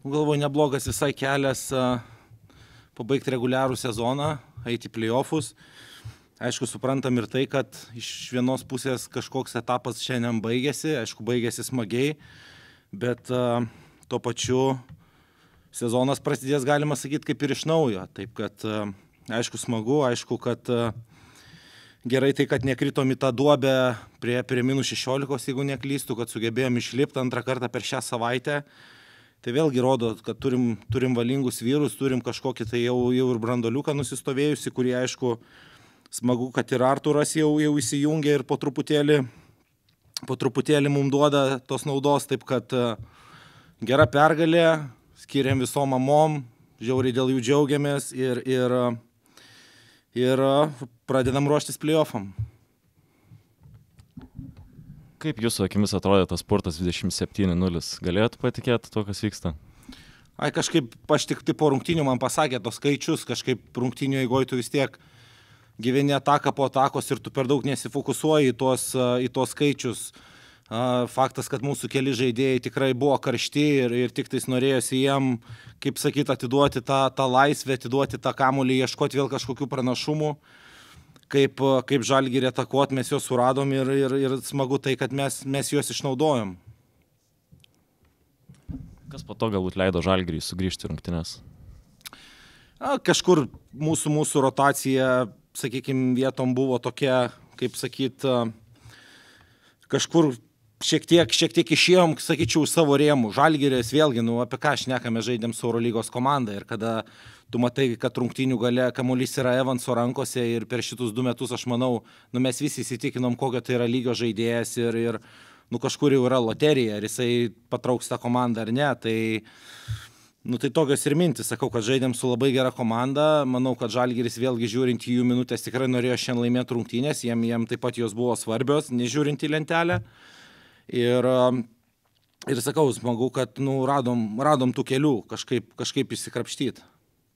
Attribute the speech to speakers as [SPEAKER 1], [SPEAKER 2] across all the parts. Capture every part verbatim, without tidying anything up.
[SPEAKER 1] Galvoju, neblogas visai kelias pabaigti reguliarų sezoną, eiti į playoffus. Aišku, suprantam ir tai, kad iš vienos pusės kažkoks etapas šiandien baigėsi, aišku, baigėsi smagiai, bet uh, tuo pačiu sezonas prasidės, galima sakyti, kaip ir iš naujo. Taip kad, uh, aišku, smagu, aišku, kad uh, gerai tai, kad nekritom į tą duobę prie, prie minus šešiolikos, jeigu neklystų, kad sugebėjom išlipti antrą kartą per šią savaitę. Tai vėlgi rodo, kad turim, turim valingus vyrus, turim kažkokį tai jau, jau ir brandoliuką nusistovėjusi, kurį, aišku, smagu, kad ir Arturas jau, jau įsijungia ir po truputėlį, po truputėlį mums duoda tos naudos, taip kad gera pergalė, skiriam visom mamom, žiauriai dėl jų džiaugiamės ir, ir, ir pradedam ruoštis playoffam.
[SPEAKER 2] Kaip jūsų akimis atrodė tas spurtas dvidešimt septyni nulis? Galėjot patikėti to, kas vyksta?
[SPEAKER 1] Ai, kažkaip, aš tik tai po rungtynių man pasakė tos skaičius, kažkaip rungtynių eigoj tu vis tiek gyveni ataką po atakos ir tu per daug nesifokusuoji į tuos, į tuos skaičius. Faktas, kad mūsų keli žaidėjai tikrai buvo karšti ir, ir tik tais norėjosi jiem, kaip sakyt, atiduoti tą, tą laisvę, atiduoti tą kamuolį, ieškoti vėl kažkokių pranašumų. Kaip, kaip Žalgirį atakuot, mes juos suradom ir, ir, ir smagu tai, kad mes, mes juos išnaudojom.
[SPEAKER 2] Kas po to galbūt leido Žalgirį sugrįžti rungtynes?
[SPEAKER 1] Kažkur mūsų, mūsų rotacija, sakykime, vietom buvo tokia, kaip sakyt, kažkur šiek tiek, šiek tiek išėjom, sakyčiau, savo rėmų. Žalgiris vėlgi, nu, apie ką šnekame, žaidėm su Eurolygos komanda ir kada tu matai, kad rungtynių gale kamuolys yra Evanso rankose ir per šitus du metus, aš manau, nu, mes visi įsitikinom, kokio tai yra lygio žaidėjas ir, ir nu, kažkur jau yra loterija, ar jisai patrauks tą komandą ar ne, tai... Nu tai tokios ir mintis, sakau, kad žaidėm su labai gera komanda, manau, kad Žalgiris vėlgi žiūrint į jų minutės tikrai norėjo šiandien laimėti rungtynės, jiem, jiem taip pat jos buvo svarbios, nežiūrint į lentelę. Ir, ir sakau, smagu, kad nu, radom, radom tų kelių kažkaip, kažkaip išsikrapštyti.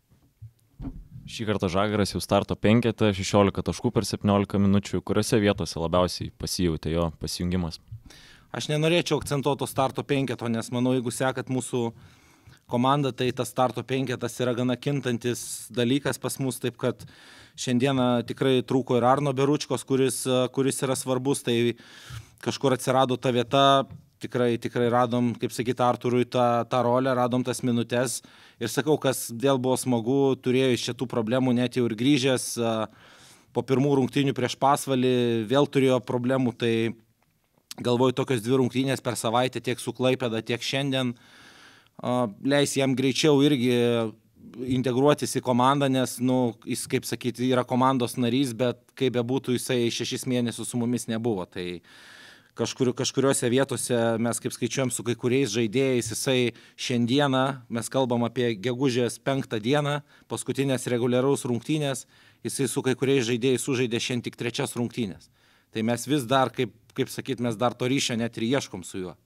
[SPEAKER 2] Šį kartą Žalgiris jau starto penketą, šešiolika taškų per septyniolika minučių, kuriuose vietose labiausiai pasijautė jo pasijungimas?
[SPEAKER 1] Aš nenorėčiau akcentuoti starto penketo, nes manau, jeigu sekat mūsų komanda, tai tas starto penketas yra gana kintantis dalykas pas mus, taip kad šiandieną tikrai trūko ir Arno Beručkos, kuris, kuris yra svarbus, tai kažkur atsirado ta vieta, tikrai, tikrai radom, kaip sakyti, Arturui tą, tą rolę, radom tas minutes ir sakau, kas vėl buvo smagu, turėjo iš šitų problemų, net jau ir grįžęs po pirmų rungtynių prieš Pasvalį, vėl turėjo problemų, tai galvoju, tokios dvi rungtynės per savaitę tiek su Klaipėda, tiek šiandien, leis jam greičiau irgi integruotis į komandą, nes, nu, jis, kaip sakyti, yra komandos narys, bet kaip bebūtų, jisai šešis mėnesius su mumis nebuvo. Tai kažkur, kažkuriuose vietose mes, kaip skaičiuojam su kai kuriais žaidėjais, jisai šiandieną, mes kalbam apie gegužės penktą dieną, paskutinės reguliaraus rungtynės, jisai su kai kuriais žaidėjais sužaidė šiandien tik trečias rungtynės. Tai mes vis dar, kaip, kaip sakyt, mes dar to ryšio net ir ieškom su juo.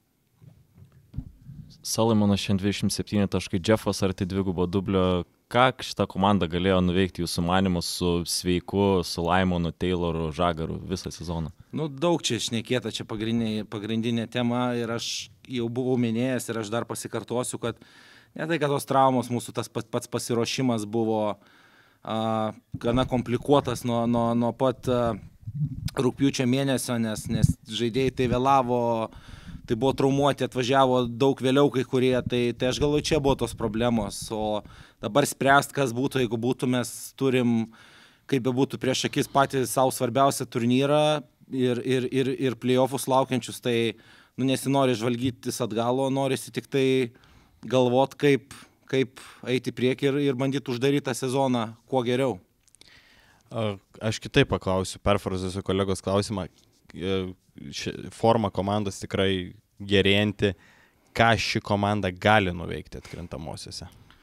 [SPEAKER 2] Salamonas šiandien dvidešimt septyni taškai, Jeffas arti dvigubo dublio. Ką šitą komandą galėjo nuveikti jūsų manymu su sveiku, su Laimonu, Tayloru, Žagaru visą sezoną?
[SPEAKER 1] Nu, daug čia šnekėta, čia pagrindinė, pagrindinė tema ir aš jau buvau minėjęs ir aš dar pasikartosiu, kad ne tai, kad tos traumos mūsų tas pats pasiruošimas buvo a, gana komplikuotas nuo, nuo, nuo pat a, rugpjūčio mėnesio, nes, nes žaidėjai tai vėlavo, tai buvo traumuoti, atvažiavo daug vėliau kai kurie, tai, tai aš galvoju, čia buvo tos problemos, o dabar spręst, kas būtų, jeigu būtų, mes turim, kaip be būtų prieš akis patį savo svarbiausią turnyrą ir, ir, ir, ir playoffus laukiančius, tai nu, nesinori žvalgytis atgalo, norisi tik tai galvot, kaip, kaip eiti prieki ir, ir bandyti uždaryti tą sezoną kuo geriau.
[SPEAKER 3] Aš kitaip paklausiu, perfrazuosiu kolegos klausimą. Forma komandos tikrai gerėjanti. Ką ši komanda gali nuveikti atkrintamosiose?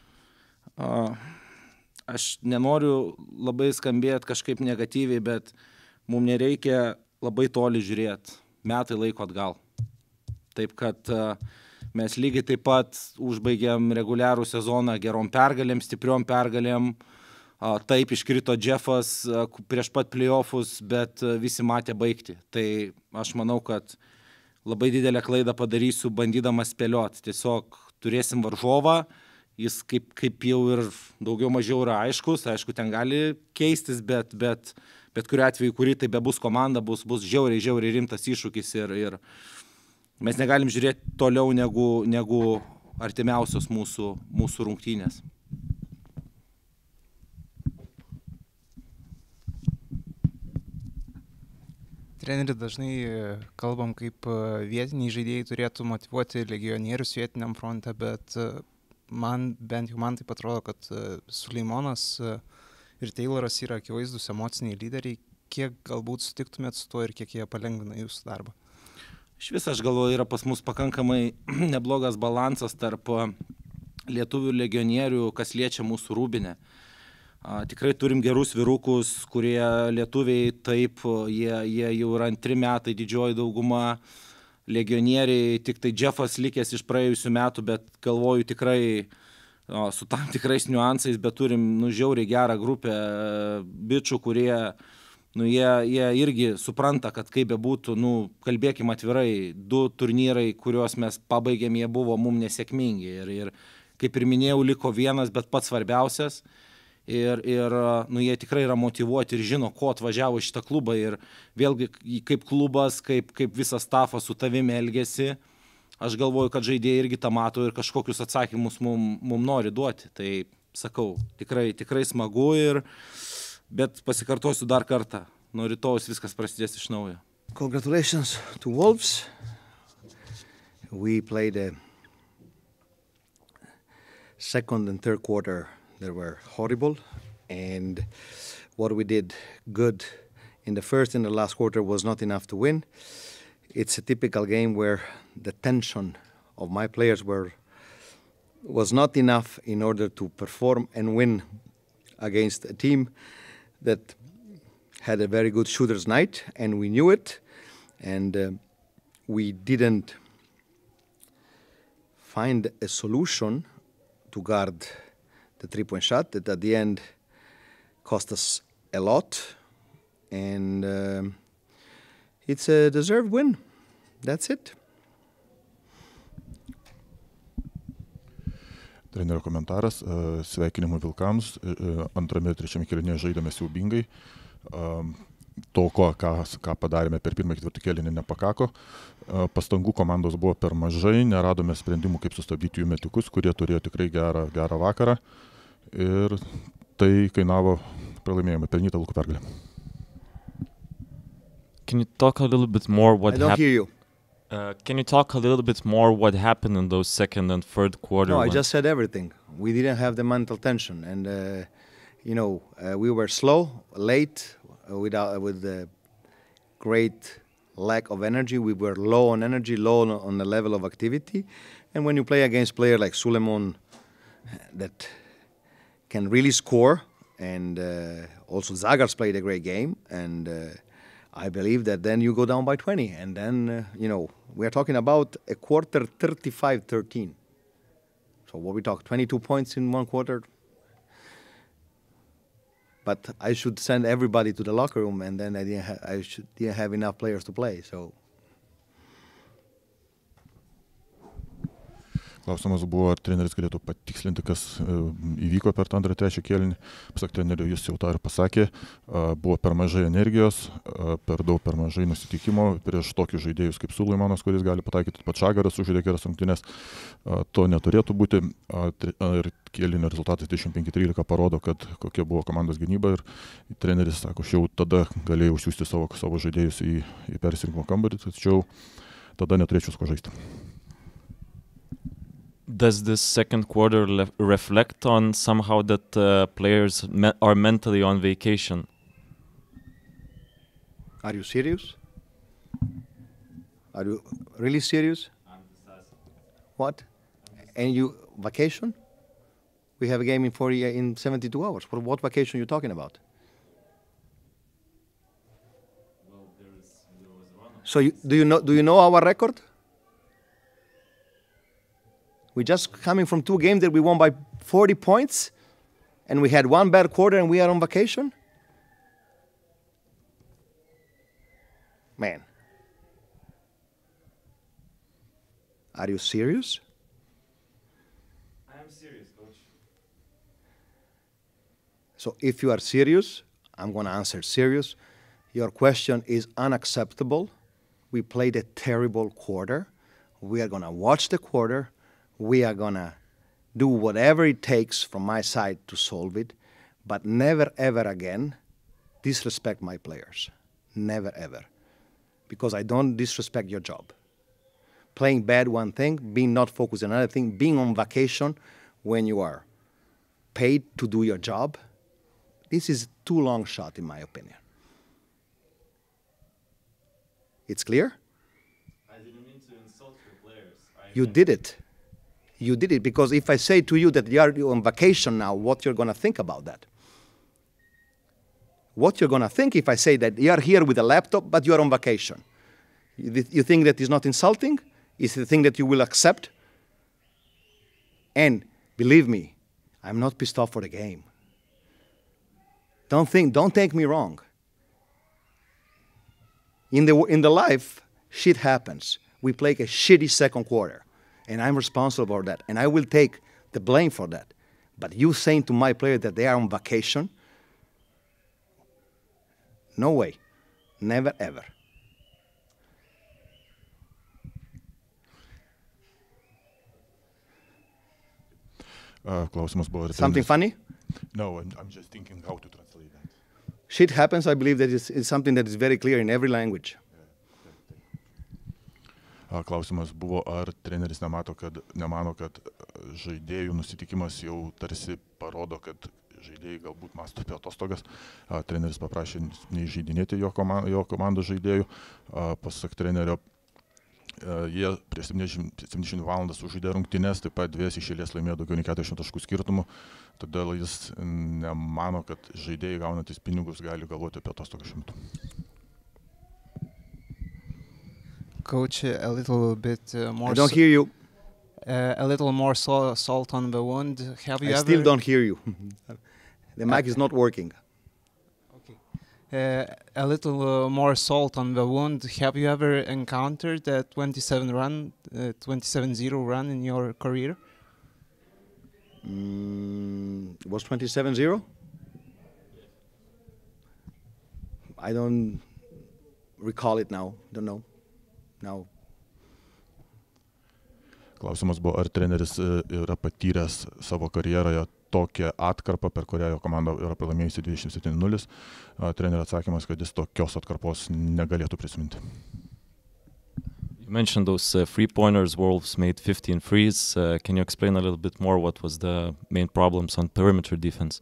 [SPEAKER 1] Aš nenoriu labai skambėti kažkaip negatyviai, bet mums nereikia labai toli žiūrėti. Metai laiko atgal. Taip kad mes lygiai taip pat užbaigėm reguliarų sezoną gerom pergalėm, stipriom pergalėm. Taip iškrito Jeffas prieš pat playoffus, bet visi matė baigti. Tai aš manau, kad labai didelę klaidą padarysiu bandydamas spėlioti. Tiesiog turėsim varžovą, jis kaip, kaip jau ir daugiau mažiau yra aiškus, aišku, ten gali keistis, bet, bet, bet kuriuo atveju, kuri tai bebus komanda, bus, bus žiauriai, žiauriai rimtas iššūkis ir, ir mes negalim žiūrėti toliau negu, negu artimiausios mūsų, mūsų rungtynės.
[SPEAKER 4] Treneri, dažnai kalbam, kaip vietiniai žaidėjai turėtų motyvuoti legionierius vietiniam fronte, bet man, bent jau man taip atrodo, kad Suleimonas ir Tayloras yra akivaizdus emociniai lyderiai. Kiek galbūt sutiktumėt su tuo ir kiek jie palengvina jūsų darbą?
[SPEAKER 1] Iš vis, aš galvoju, yra pas mus pakankamai neblogas balansas tarp lietuvių ir legionierių, kas liečia mūsų rūbinę. Tikrai turim gerus vyrukus, kurie lietuviai taip, jie, jie jau yra antri metai, didžioji dauguma legionieriai, tik tai Jeffas likęs iš praėjusių metų, bet galvoju tikrai o, su tam tikrais niuansais, bet turim nu, žiauriai gerą grupę bičių, kurie nu, jie, jie irgi supranta, kad kaip bebūtų, nu, kalbėkim atvirai, du turnyrai, kuriuos mes pabaigėm, jie buvo mum nesėkmingi ir, ir kaip ir minėjau, liko vienas, bet pats svarbiausias. Ir, ir nu, jie tikrai yra motyvuoti ir žino, ko atvažiavo šitą klubą ir vėlgi kaip klubas, kaip, kaip visas stafas su tavimi elgesi, aš galvoju, kad žaidėjai irgi tą mato ir kažkokius atsakymus mum, mum nori duoti. Tai sakau, tikrai, tikrai smagu, ir, bet pasikartosiu dar kartą, nuo rytojus viskas prasidės iš naujo.
[SPEAKER 5] Congratulations to Wolves. We played a second and third quarter. They were horrible, and what we did good in the first and the last quarter was not enough to win. It's a typical game where the tension of my players were was not enough in order to perform and win against a team that had a very good shooter's night, and we knew it, and uh, we didn't find a solution to guard the three-point shot that at the end cost us a lot, and um, it's a deserved win. That's it.
[SPEAKER 6] Trenerio komentaras, sveikinimų Vilkams, antrame ir trečiame kėlinyje žaidėme siaubingai. To, ko, ką, ką padarėme per pirmą ketvirtį kėlinį, nepakako. Pastangų komandos buvo per mažai, neradome sprendimų, kaip sustabdyti jų metikus, kurie turėjo tikrai gerą, gerą vakarą. Ir tai kainavo pralaimėjimą, pelnytą Lukų pergalę.
[SPEAKER 2] Can you talk a little bit more what
[SPEAKER 5] I don't
[SPEAKER 2] hap-
[SPEAKER 5] hear you.
[SPEAKER 2] Uh, can you talk a little bit more what happened in those second and third quarter?
[SPEAKER 5] No, I
[SPEAKER 2] when-
[SPEAKER 5] just said everything. We didn't have the mental tension, and uh, you know, uh, we were slow, late, uh, without with the great lack of energy. We were low on energy, low on, on the level of activity, and when you play against players like Suleiman, that can really score, and uh, also Zagars played a great game, and uh, I believe that then you go down by twenty, and then, uh, you know, we are talking about a quarter thirty-five thirteen. So what we talk, twenty-two points in one quarter. But I should send everybody to the locker room, and then I didn't, ha- I should, didn't have enough players to play, so...
[SPEAKER 6] Klausimas buvo, ar treneris galėtų patikslinti, kas įvyko per tą antrą trečią kėlinį. Pasak trenerio, jis jau tą ir pasakė, buvo per mažai energijos, per daug per mažai nusiteikimo prieš tokius žaidėjus kaip Suleimanas, kuris gali pataikyti, pats Žagaras sužaidė geras rungtynes. To neturėtų būti. Ir kėlinio rezultatas dvidešimt penki trylika parodo, kad kokia buvo komandos gynyba, ir treneris sako, aš jau tada galėjau užsiųsti savo, savo žaidėjus į, į persirinkimo kambarį, tačiau tada neturėčiau ko žaisti.
[SPEAKER 2] Does this second quarter le- reflect on somehow that uh, players me- are mentally on vacation?
[SPEAKER 5] Are you serious? Are you really serious? What? And you, vacation? We have a game in forty, in seventy-two hours. What, what vacation are you talking about? So you, do you know, do you know our record? We just coming from two games that we won by forty points, and we had one bad quarter, and we are on vacation. Man, are you serious? So if you are serious, I'm going to answer serious. Your question is unacceptable. We played a terrible quarter. We are going to watch the quarter. We are going to do whatever it takes from my side to solve it, but never, ever again disrespect my players. Never, ever. Because I don't disrespect your job. Playing bad one thing, being not focused on another thing, being on vacation when you are paid to do your job, this is too long shot in my opinion. It's clear?
[SPEAKER 2] I didn't mean to insult your players. I
[SPEAKER 5] You did it. You did it because if I say to you that you are on vacation now, what you're going to think about that? What you're going to think if I say that you are here with a laptop, but you are on vacation? You, you think that is not insulting? Is the thing that you will accept? And believe me, I'm not pissed off for the game. Don't think, don't take me wrong. In the, in the life, shit happens. We play a shitty second quarter, and I'm responsible for that, and I will take the blame for that. But you saying to my player that they are on vacation, no way. Never, ever.
[SPEAKER 6] Uh, klausimas buvo.
[SPEAKER 5] Something funny?
[SPEAKER 6] No, I'm, I'm just thinking how to translate that.
[SPEAKER 5] Shit happens, I believe that is, is something that is very clear in every language.
[SPEAKER 6] Uh, klausimas buvo, ar treneris nemato, kad, nemano, kad žaidėjų nusitikimas jau tarsi parodo, kad žaidėjai galbūt mąsto apie atostogas. Uh, treneris paprašė neįžeidinėti jo, komand, jo komandos žaidėjų. Uh, pasak trenerio, uh, jie prieš septyniasdešimt valandas sužaidė rungtynes, taip pat dvies iš eilės laimėjo daugiau nei keturiasdešimt taškų skirtumų. Todėl jis nemano, kad žaidėjai gaunantis pinigus gali galvoti apie atostogas šiuo metu.
[SPEAKER 4] Coach, a little bit uh, more.
[SPEAKER 5] I don't hear you.
[SPEAKER 4] Uh, a little more so salt on the wound. Have you
[SPEAKER 5] I
[SPEAKER 4] ever?
[SPEAKER 5] still don't hear you. The mic is not working.
[SPEAKER 4] Okay. Uh, a little uh, more salt on the wound. Have you ever encountered a twenty-seven run, uh, twenty-seven zero run in your career?
[SPEAKER 5] Mm, it was twenty-seven zero? I don't recall it now. Don't know. Now.
[SPEAKER 6] Klausimas buvo, ar treneris yra patyręs savo karjeroje tokią atkarpą, per kurią jo komanda yra pralaimėjusi dvidešimt septyni nulis. Trenerio atsakymas, kad jis tokios atkarpos negalėtų prisiminti.
[SPEAKER 2] You mentioned those uh, three-pointers Wolves made fifteen threes. Uh, can you explain a little bit more what was the main problems on perimeter defense?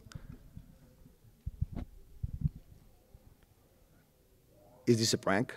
[SPEAKER 5] Is this a prank?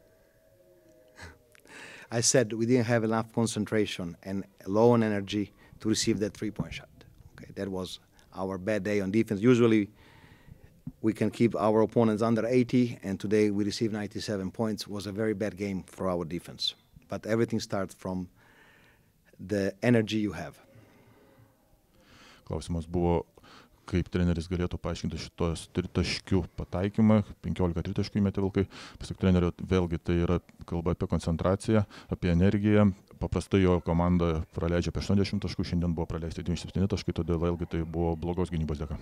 [SPEAKER 5] I said we didn't have enough concentration and low on energy to receive that three-point shot. Okay, that was our bad day on defense. Usually we can keep our opponents under eighty, and today we received ninety-seven points. It was a very bad game for our defense. But everything starts from the energy you have.
[SPEAKER 6] Klausimas buvo, kaip treneris galėtų paaiškinti šitos tritaškių pataikymą, penkiolika tritaškių įmetė Vilkai. Pasak trenerio, vėlgi tai yra kalba apie koncentraciją, apie energiją. Paprastai jo komanda praleidžia apie aštuoniasdešimt taškų, šiandien buvo praleisti dvidešimt septyni taškai, todėl vėlgi tai buvo blogos gynybos dėka.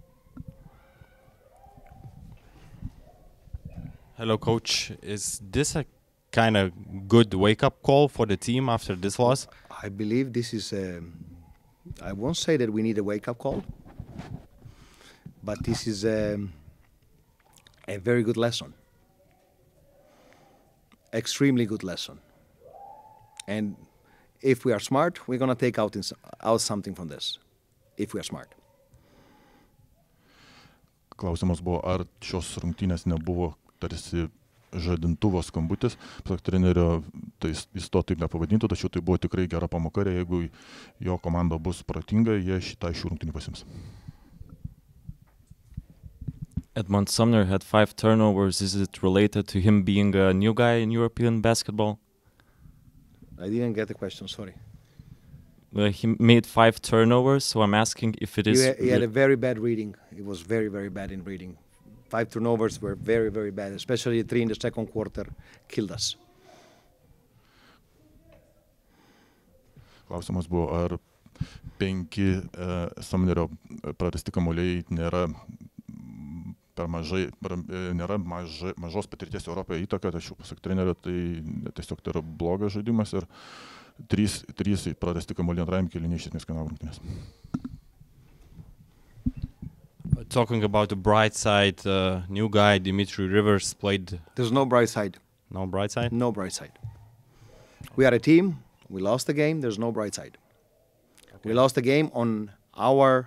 [SPEAKER 3] Hello, coach. Is this a kind of good wake-up call for the team after this loss?
[SPEAKER 5] I believe this is a, I won't say that we need a wake-up call, but this is a, a very good lesson. Extremely good lesson. And if we are smart, we're going to take out, in, out something from this, if we are smart.
[SPEAKER 6] Klausimas buvo, ar šios rungtynės nebuvo tarsi žadintuvo skambutis. Pasak trenerio, tai jis to taip nepavadintų, tačiau tai buvo tikrai gera pamoka, ir jeigu jo komanda bus protinga, jie šitą šių rungtynių pasims.
[SPEAKER 2] Edmond Sumner had five turnovers. Is it related to him being a new guy in European basketball?
[SPEAKER 5] I didn't get the question, sorry.
[SPEAKER 2] Uh, he made five turnovers, so I'm asking if it is...
[SPEAKER 5] He had, he had a very bad reading. He was very, very bad in reading. Five turnovers were very, very bad, especially three in the second quarter killed us.
[SPEAKER 6] Klausimas buvo, ar penki e, Sumnerio prarasti kamuoliai nėra per mažai, nėra mažai, mažos patirties Europoje įtaka, tačiau pasak trenerio, tai tiesiog tai yra blogas žaidimas ir trys, trys prarasti kamuoliai antrajam kėliniui iš esmės kainavo rungtynes.
[SPEAKER 3] Talking about the bright side, uh, new guy Dimitri Rivers played.
[SPEAKER 5] There's no bright side.
[SPEAKER 3] No bright side.
[SPEAKER 5] No bright side. We are a team. We lost the game. There's no bright side. Okay. We lost the game on our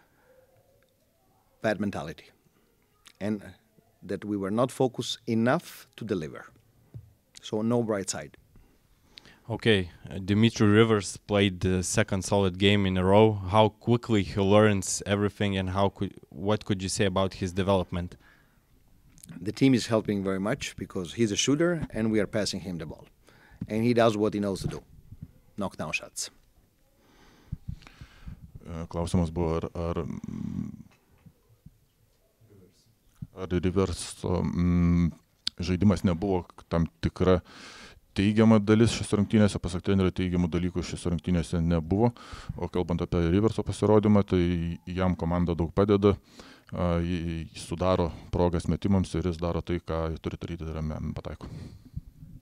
[SPEAKER 5] bad mentality, and that we were not focused enough to deliver. So no bright side.
[SPEAKER 3] Okay, uh, Dimitri Rivers played the second solid game in a row. How quickly he learns everything, and how could what could you say about his development?
[SPEAKER 5] The team is helping very much because he's a shooter and we are passing him the ball. And he does what he knows to do. Knock down shots.
[SPEAKER 6] Klausimas buvo, ar, ar, ar Riverso mm, žaidimas nebuvo tam tikra teigiama dalis šios rungtynėse, pasak trenerio teigiamų dalykų šios rungtynėse nebuvo, o kalbant apie Riverso pasirodymą, tai jam komanda daug padeda, jis sudaro progas metimams ir jis daro tai, ką turi daryti, tai yra pataiko.